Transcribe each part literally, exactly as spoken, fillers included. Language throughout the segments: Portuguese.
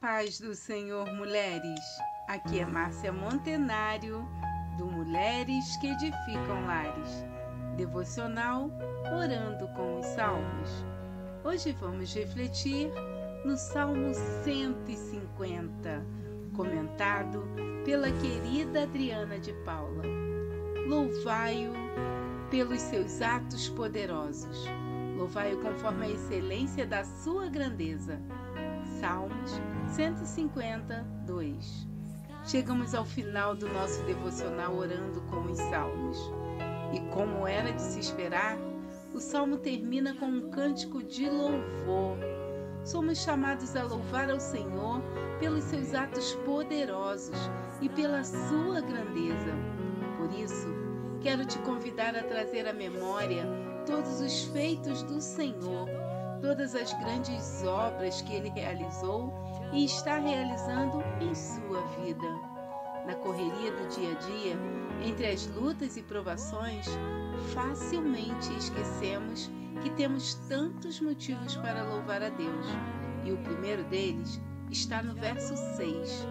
paz do Senhor, mulheres. Aqui é Márcia Montenário, do Mulheres que Edificam Lares. Devocional Orando com os Salmos. Hoje vamos refletir no Salmo cento e cinquenta, comentado pela querida Adriana de Paula. Louvai-o pelos seus atos poderosos. Louvai-o conforme a excelência da sua grandeza. Salmos cento e cinquenta, dois. Chegamos ao final do nosso devocional Orando com os Salmos. E como era de se esperar, o Salmo termina com um cântico de louvor. Somos chamados a louvar ao Senhor pelos seus atos poderosos e pela sua grandeza. Por isso, quero te convidar a trazer à memória todos os feitos do Senhor, todas as grandes obras que Ele realizou e está realizando em sua vida. Na correria do dia a dia, entre as lutas e provações, facilmente esquecemos que temos tantos motivos para louvar a Deus. E o primeiro deles está no verso seis.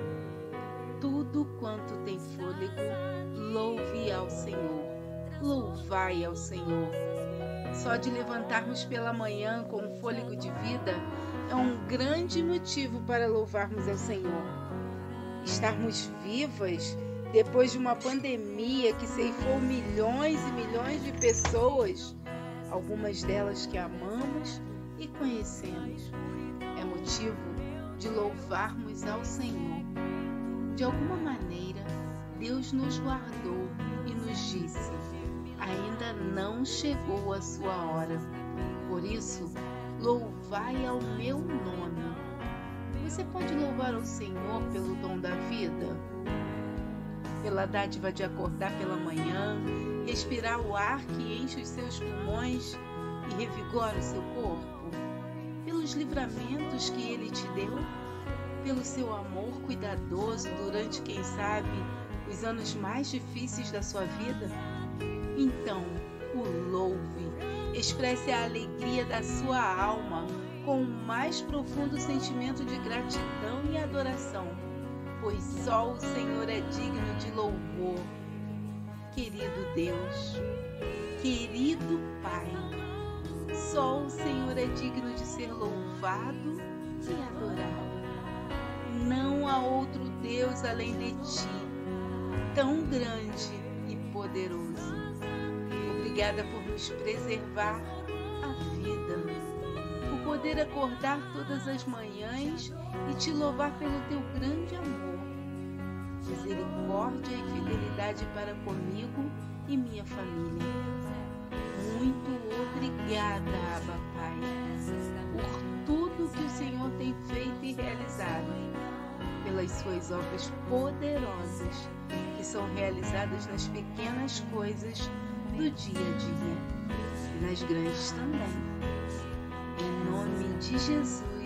Tudo quanto tem fôlego, louve ao Senhor. Louvai ao Senhor. Só de levantarmos pela manhã com fôlego de vida é um grande motivo para louvarmos ao Senhor. Estarmos vivas depois de uma pandemia que ceifou milhões e milhões de pessoas, algumas delas que amamos e conhecemos, é motivo de louvarmos ao Senhor. De alguma maneira, Deus nos guardou e nos disse: ainda não chegou a sua hora. Por isso, louvai ao meu nome. Você pode louvar ao Senhor pelo dom da vida? Pela dádiva de acordar pela manhã, respirar o ar que enche os seus pulmões e revigora o seu corpo? Pelos livramentos que Ele te deu? Pelo seu amor cuidadoso durante, quem sabe, os anos mais difíceis da sua vida? Então, o louve, expresse a alegria da sua alma com o mais profundo sentimento de gratidão e adoração, pois só o Senhor é digno de louvor. Querido Deus, querido Pai, só o Senhor é digno de ser louvado e adorado. Não há outro Deus além de Ti, tão grande e poderoso. Obrigada por nos preservar a vida, por poder acordar todas as manhãs e Te louvar pelo Teu grande amor, misericórdia e fidelidade para comigo e minha família. Muito obrigada, Abba Pai, por tudo que o Senhor tem feito e realizado, pelas Suas obras poderosas que são realizadas nas pequenas coisas do dia a dia e nas grandes também. Em nome de Jesus.